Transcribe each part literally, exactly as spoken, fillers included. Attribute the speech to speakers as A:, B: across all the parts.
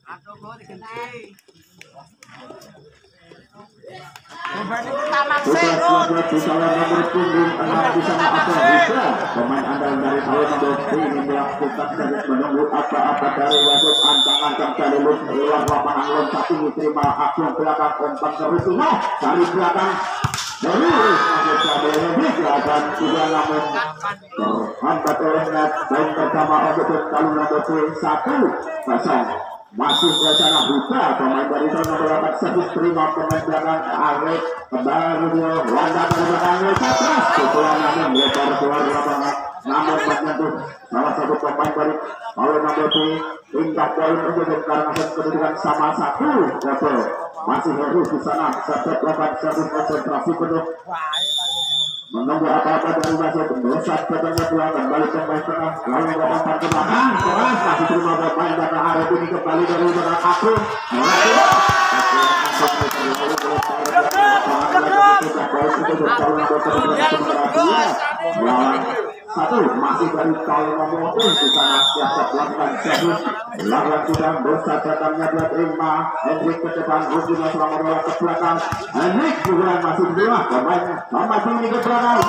A: Pemain andal dari tahun dua ini melakukan serius menunggu apa-apa dari wasit antang-antang Calilus luar lapangan loncat tinggi terima aksi belakang umpan Rusino dari belakang dari lebih belakang juga namun terhambat oleh net dan pertama untuk kalau nomor satu kosong. Masih rencana buka pemain dari tahun delapan servis terima pemain belakang Arif kembali dia Wanda dari belakang Satras setelah namun lebar keluar lapangan namun menyentuh salah satu pemain dari kalau nomor tujuh indah poin untuk karena kedudukan sama satu level masih harus di sana satu delapan servis konsentrasi penuh menunggu apa-apa dari wasit melesat datangnya pulang kembali ke pemain tengah lalu melompat ke belakang keras masih terima pemain belakang Arif ini kembali dari belakang Akun satu masih dari kalau nomor di sana siap melakukan servis lawan sudah besar datangnya dia terima Hendrik ke depan Rusino selama bola ke belakang Hendrik juga masih berdua pemain sama ini ke belakang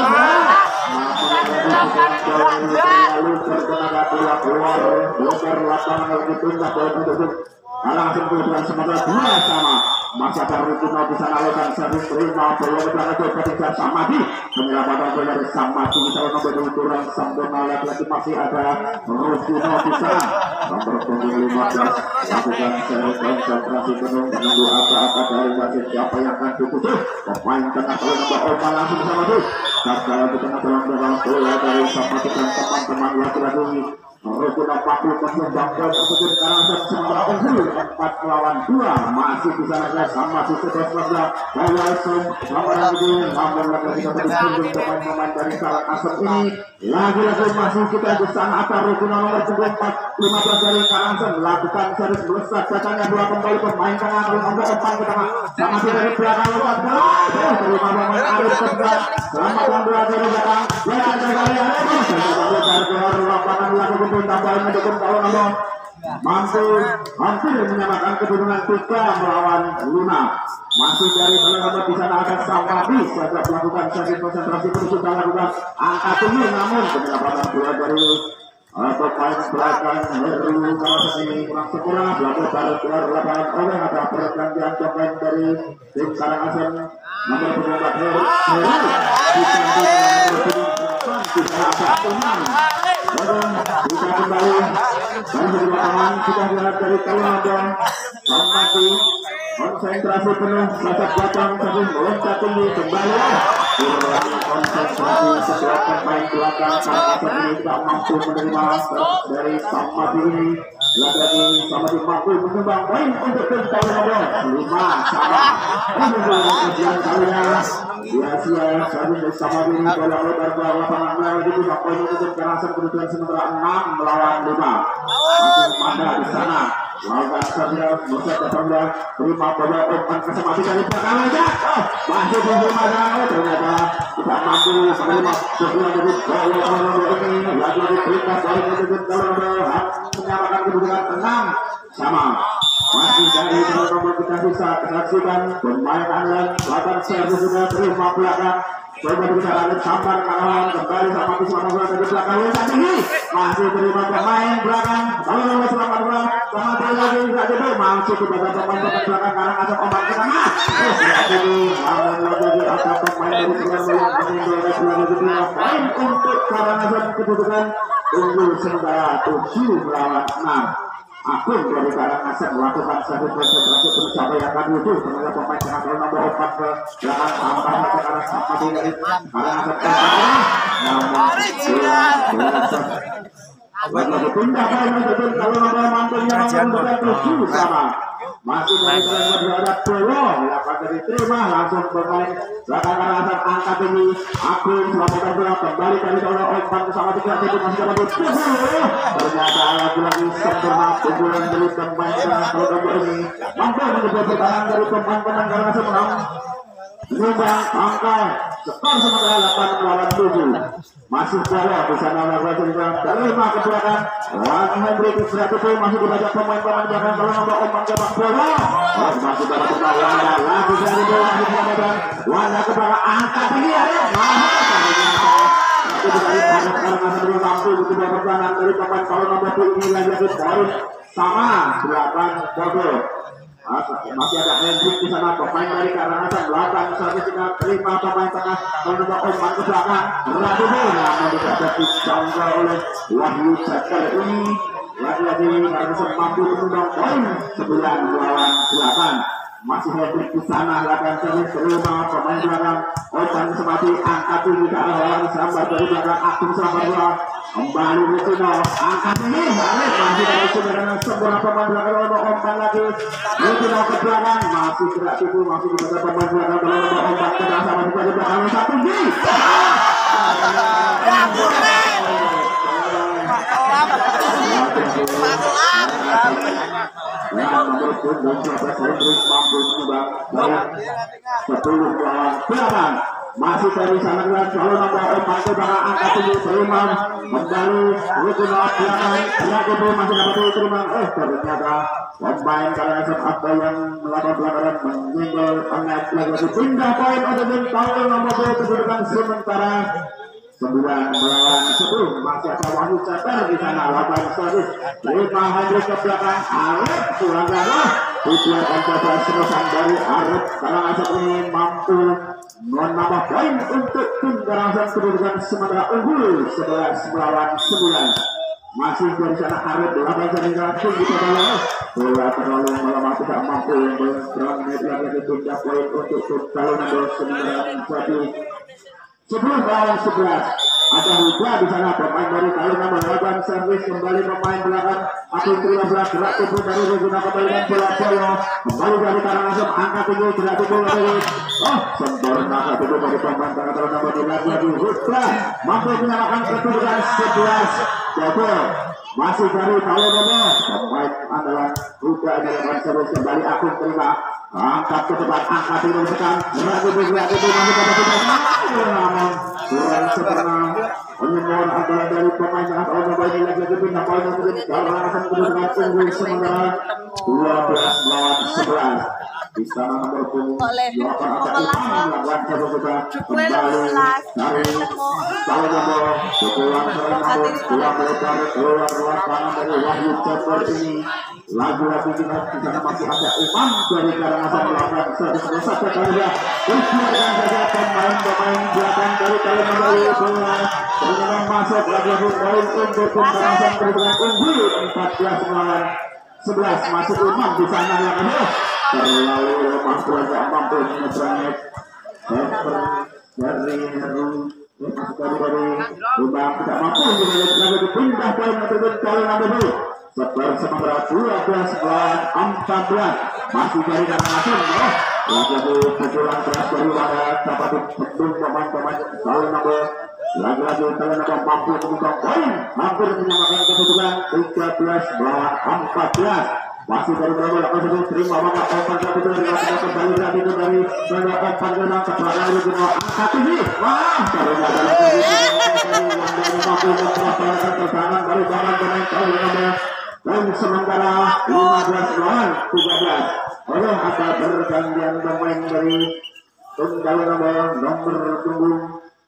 A: lalu tertenaga bola keluar bloker lapangan lagi tunggak bola untuk langsung kemudian sementara dua sama masa baru Rusino bisa melakukan servis terima bola ke belakang ketika Samadi penyelamatan bola dari Samadi kalau nomor dua kurang sempurna lagi masih ada Rusino di sana nomor punggung lima belas lakukan servis konsentrasi penuh menunggu apa-apa dari wasit siapa yang akan ditutup pemain tengah kalau nomor Opa langsung sama tuh gagal di tengah dalam dalam bola dari Samadi dan teman-teman laki-laki Rusino paku menyumbang poin untuk Karangasem sementara unggul empat melawan dua masih bisa naga sama si sebelas belas Karangasem sama lagi namun lagi kita berkunjung pemain-pemain dari Karangasem ini lagi-lagi masih kita di sana atas Rusino nomor empat lima belas dari Karangasem lakukan serius melesat datangnya dua kembali pemain tengah kalau nomor empat ke tengah sama si dari belakang lompat terus terima pemain Arif sebelah selamat dua dari belakang belakang dari Arif dari keluar lapangan lakukan tambahan mendukung kalau nomor mampu hampir menyamakan kedudukan tiga melawan lima masih dari nomor di sana ada Samadi saja melakukan servis konsentrasi penuh sudah lakukan angka tinggi namun pendapatan bola dari pemain belakang Heru kawasan ini kurang sempurna belakang baru keluar lapangan oleh ada pergantian pemain dari tim Karangasem nomor penjabat Heru Heru kita kembali dan di lapangan sudah dilihat dari Kalunodong Samadi konsentrasi penuh saat belakang satu meloncat tinggi kembali konsentrasi setelah pemain belakang Karangasem ini tidak mampu menerima dari Samadi ini lagi-lagi Samadi mampu menyumbang poin untuk tim Kalunodong lima sama menunggu kemudian kalinya sia-sia Samadi Samadi ini bola lebar ke lapangan lagi tidak poin untuk Karangasem kemudian sementara enam melawan lima masih pada di sana lawan saja Musa Tetangga terima bola umpan ke Samadi dari belakang aja oh masih belum ada ternyata tidak mampu menerima sebuah dari bola ini lagi-lagi perintah dari kemudian Kalunodong menyamakan kedudukan enam sama masih dari nomor kita bisa saksikan pemain andalan lawan servis sudah terima belakang coba bicara sambar kawan kembali sama di selama bola dari belakang yang tinggi masih terima pemain belakang kalau nomor selama bola sama lagi tidak ada masih kepada pemain belakang karena ada obat ke tengah jadi namun lagi ada pemain dari sebelah bola poin untuk Karangasem kedudukan unggul sementara tujuh melawan enam Akun dari Karangasem melakukan servis konsentrasi mencapai yang akan wujud ternyata pemain tengah kalau nomor empat ke belakang tambah ke arah Samadi dari Karangasem namun lagi pindah poin untuk kalau nomor mampunya membuka tujuh sama masih dari nomor berada peluang dapat diterima langsung pemain belakang Karangasem angkat tinggi Akun melakukan bola kembali dari nomor empat bersama tiga itu masih dapat ternyata lagi-lagi sempurna pukulan dari pemain tengah kalau nomor ini mampu menjadi pertahanan dari pemain-pemain Karangasem menang Lubang angka skor sementara delapan melawan tujuh. Masih jauh di sana melakukan juga terima ke belakang. Wan Hendrik Isratutu masih dibaca pemain-pemain belakang kalau nomor Oman Jabang bola. Masih dapat bola Wanda lagi dari bola masih dilakukan. Wanda ke belakang angka tinggi ya. Itu dari anak karena belum mampu kedua pertahanan dari pemain kalau nomor tujuh ini lagi-lagi poin sama delapan double. Masih ada Hendrik di sana pemain dari Karangasem delapan satu kita terima pemain tengah kalau nomor Oman ke belakang beradu bola namun tidak dapat dijangkau oleh Wahyu Ceker ini lagi-lagi Karangasem mampu menyumbang poin sembilan melawan delapan. Masih Hendrik di sana lakukan servis terima pemain belakang Oman Semati angkat tinggi ke arah lawan sambar dari belakang Agung sambar bola kembali Rutino angkat tinggi balik masih dari sebenarnya sebuah pemain belakang nomor Oman lagi Rutino ke belakang masih tidak tipu masih dibaca pemain belakang kalau nomor Oman ke belakang sama juga di belakang satu tinggi nah nomor punggung dua belas Hendrik mampu menyumbang sepuluh lawan delapan. Masih dari sana gelas lalu nomor empat ke belakang angkat tinggi terima kembali Rutino belakang Yakubu masih dapat diterima eh ternyata pemain Karangasem apa yang melakukan pelanggaran menyinggol pengait lagi pindah poin untuk tim tahun nomor dua kedudukan sementara sembilan melawan sepuluh. Masih ada Wahyu Ceper di sana lakukan servis lima Hendrik ke belakang Arif Sulanggana tujuan empat serusan dari Arif Karangasem ini mampu menambah poin untuk tim Karangasem kedudukan sementara unggul sebelas melawan sembilan. Masih dari sana Arif delapan sehingga tinggi ke bawah bola terlalu melemah tidak mampu berang lagi pindah poin untuk tim kalau nomor sembilan jadi sepuluh lawan sebelas. Ada Huda di sana pemain dari Kalina melakukan servis kembali pemain belakang atau terima bola gerak tubuh dari Ruguna kembali dan bola bola kembali dari Karangasem angkat tinggi gerak tubuh dari oh sempurna angkat tubuh dari pemain tengah terus nomor dua belas lagi Huda mampu menyamakan kedudukan sebelas double. Masih dari Kalina pemain andalan Huda melakukan servis kembali Agung terima angkat ke depan angkat tinggi tekan gerak tubuh gerak tubuh masih dapat kita namun kurang sempurna menyembuhkan andalan dari pemain tengah tahun nomor ini lagi-lagi pindah poin untuk Karangasem kedudukan unggul sementara dua belas melawan sebelas. Di sana nomor punggung delapan ada Iman melakukan satu kita kembali dari tahun nomor pukulan nomor dua melebar keluar luar kanan dari Wahyu Ceper ini lagi-lagi kita di sana masih ada Iman dari Karangasem melakukan satu satu kali ya ujian saja pemain-pemain belakang dari kali kembali bola dengan masuk lagi-lagi poin untuk Karangasem kedudukan unggul empat belas melawan sebelas. Masuk Iman di sana yang terlalu lemah tidak mampu menyeberangi Ceper dari Heru masuk dari dari Lubang tidak mampu lagi dipindah poin untuk kali nomor Ceper sementara dua belas melawan empat belas. Masih dari Karangasem oh lagi-lagi pukulan keras dari Wanda dapat dibendung pemain-pemain kali nomor lagi-lagi kali nomor mampu membuka poin hampir menyamakan kedudukan tiga belas melawan empat belas. Masih dari berapa lakukan satu terima maka open satu dari lakukan kembali lagi itu dari dari open dengan kebelakang itu angkat tinggi wah karena dalam dari Wanda mampu mempertahankan pertahanan dari pemain-pemain kali nomor dan sementara lima belas melawan tiga belas. Oleh ada pergantian pemain dari tunggal nomor nomor punggung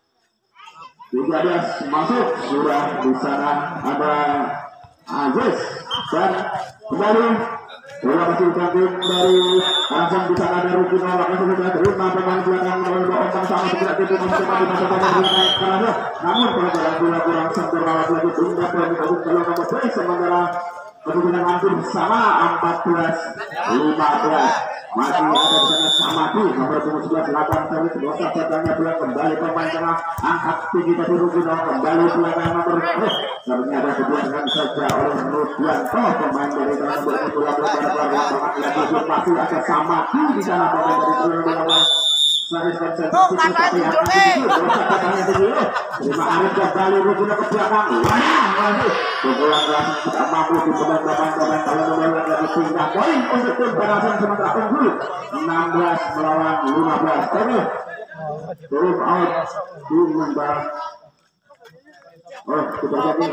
A: tiga belas masuk sudah di sana ada Aziz dan kembali bola masih diganti dari langsung di sana ada Rukino langsung sudah terima pemain belakang nomor dua Oman sama segera itu masih di masa pemain belakang Karangasem namun pelajaran bola kurang sempurna lagi pindah poin untuk kalau nomor dua sementara kedudukan hampir sama empat belas lima belas. Masih ada di sana Samadu nomor sebelas delapan kali sebuah pertandingan bola kembali pemain tengah angkat tinggi dari Rugino kembali belakang nomor eh ternyata dibiarkan saja oleh Rudianto pemain dari nomor bola bola bola lagi masih ada Samadu di sana pemain dari bola bola
B: Bukan lagi
A: terima Arif kembali Rugino ke belakang wah lagi pukulan keras tidak mampu di pemain-pemain kalau nomor lagi pindah poin untuk tim Karangasem sementara unggul enam belas melawan lima belas. Oke, time out dimembah. Oh, kita jadi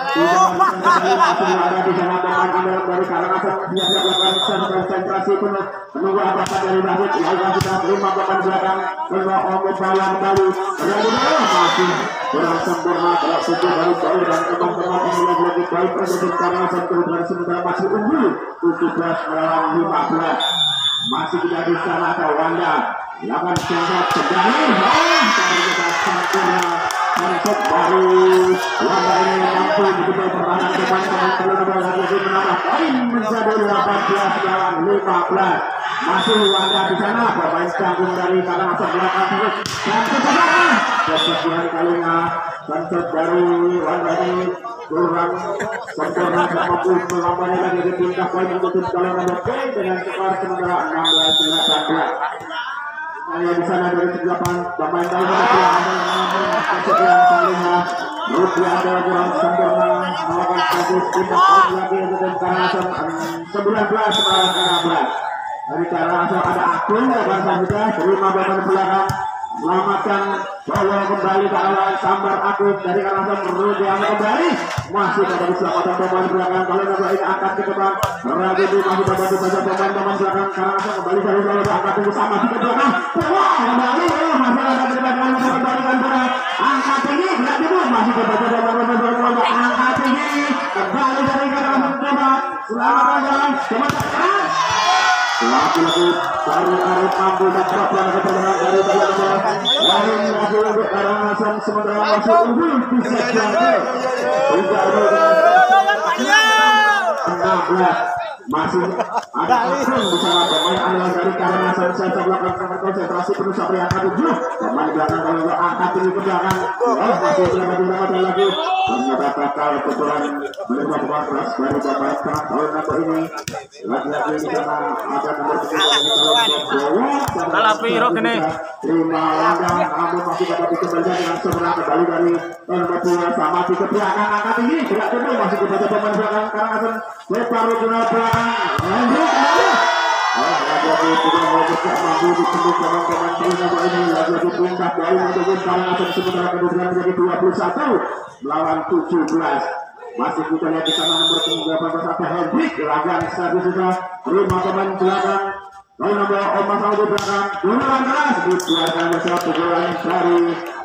A: ada di sana pemain dari Karangasem siap melakukan konsentrasi penuh menunggu apa dari David. Lalu kita terima pemain belakang menunggu Omo Balang kembali berada masih kurang sempurna kalau tujuh dari jauh dan teman-teman ini lagi baik untuk Karangasem kemudian sementara masih unggul tujuh belas melawan lima belas. Masih tidak di sana ada Wanda lakukan sangat kembali ternyata sempurna konsep baru Wanda ini mampu mencapai pertahanan depan teman-teman lagi menambah poin menjadi delapan belas melawan lima belas. Masih Wanda di sana pemain canggung dari Karangasem belakang terus dan kebetulan kebetulan kalinya konsep dari Wanda ini kurang sempurna dan mampu melampaunya lagi di pindah poin untuk tim kalau nomor poin dengan skor sementara enam belas delapan belas. Hanya di sana dari delapan pemain dari Rupiah ada kurang sempurna melakukan status pindah poin lagi untuk tim Karangasem sembilan belas melawan enam belas. Dari Karangasem ada akun dan selanjutnya terima badan belakang selamatkan bawa kembali ke arah sambar akun dari Karangasem Rupiah kembali masih pada diselamatkan pemain belakang kalau nomor ini angkat ke depan berada di masih pada saja pemain-pemain belakang Karangasem kembali dari lalu angkat tunggu sama di belakang wah kembali masih ada di belakang kembalikan berat angkat tinggi berat itu masih pada saja pemain-pemain angkat tinggi kembali dari Karangasem coba selamatkan jalan sementara lagi-lagi dari Arif mampu dan perlahan keperluan dari Bayangkara lain lagi untuk Karangasem sementara masih unggul bisa jadi tiga enam belas masih ada akun bersama pemain andalan dari Karangasem saya melakukan konsentrasi penuh sampai angka tujuh pemain belakang kalau angkat tinggi ke belakang oh masih berapa diramatkan lagi ternyata kakak kebetulan menerima pemain keras dari pemain keras tahun apa ini lagi-lagi di sana ada nomor
C: Kalah piro kene.
A: Terima langgang namun masih dapat dikembalikan dengan sempurna kembali dari nomor dua sama di belakang angkat tinggi tidak tentu masih kepada pemain belakang Karangasem lebar rutuna belakang lanjut kembali oh lagi-lagi tidak mau bersiap mampu ditembus pemain-pemain nomor ini lagi-lagi pindah dari untuk Karangasem sementara kedudukan menjadi dua puluh satu melawan tujuh belas. Masih kita lihat di sana nomor delapan belas ada Hendrik lagan satu sudah lima pemain belakang lalu nomor Oma Saudi belakang gunakan keras dikeluarkan bersama pukulan dari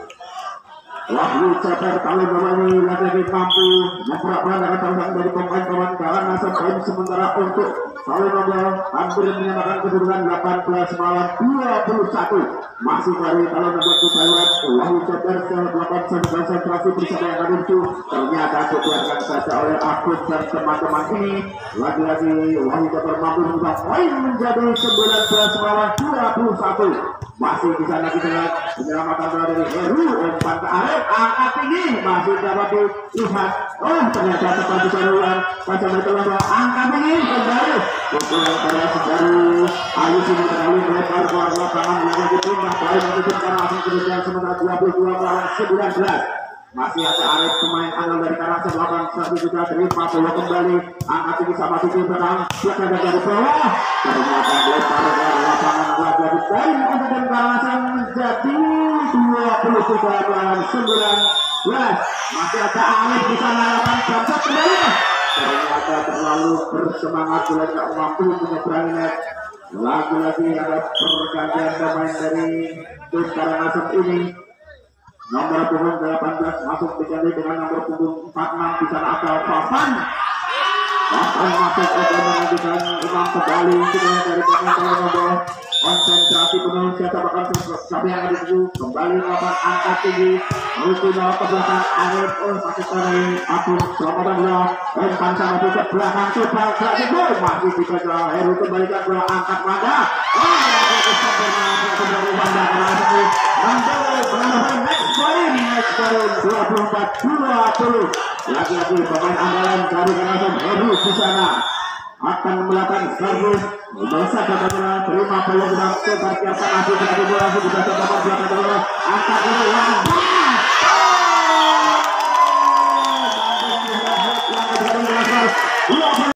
A: Wahyu Ceper tahun ini lagi mampu memperak-perak dengan dari pemain-pemain Karangasem poin sementara untuk tahun nomor hampir menyamakan kedudukan delapan belas melawan dua puluh satu masih dari tahun nomor kita lihat Wahyu Ceper melakukan konsentrasi bersama yang ada itu ternyata dikeluarkan saja oleh Akut dan teman-teman ini lagi-lagi Wahyu Ceper mampu mengubah poin menjadi sembilan belas melawan dua puluh satu masih di sana kita lihat penyelamatan dari Heru umpan ke Arif angkat tinggi masih dapat dilihat oh ternyata tepat di saluran pada mereka angkat tinggi kembali pukulan keras dari Ayu sini terlalu melebar ke arah lapangan yang lagi pindah poin untuk Karangasem kemudian sementara dua puluh dua melawan sembilan belas masih ada Arif pemain andal dari Karangasem lakukan satu juga terima bola kembali angkat tinggi sama tujuh belakang belakang dari bawah ternyata lebar ke arah lapangan lagi poin untuk tim Karangasem menjadi dua puluh tiga melawan sembilan belas masih ada Arif di sana lakukan jangkau kembali ternyata terlalu bersemangat bila tidak mampu menyeberangi net lagi-lagi ada pergantian pemain dari tim Karangasem ini nomor punggung delapan belas masuk diganti dengan nomor punggung empat puluh enam di sana ada Papan Papan masuk untuk mengajukan imam kembali kita dari pemain nomor konsentrasi penuh siapa bakal siapa yang ada itu kembali melakukan angkat tinggi Rukino ke belakang Arif oh masih dari Abu selamat bola umpan sama ke belakang coba lagi gol masih dikejar Heru kembalikan bola angkat Wanda oh sempurna kembali Wanda Karangasem mampu menambahkan next point next point dua puluh empat dua puluh lagi-lagi pemain andalan dari Karangasem Heru di sana akan melakukan servis masa katanya terima bola sedang seperti apa masih terjadi bola sudah terdapat belakang bola angkat bola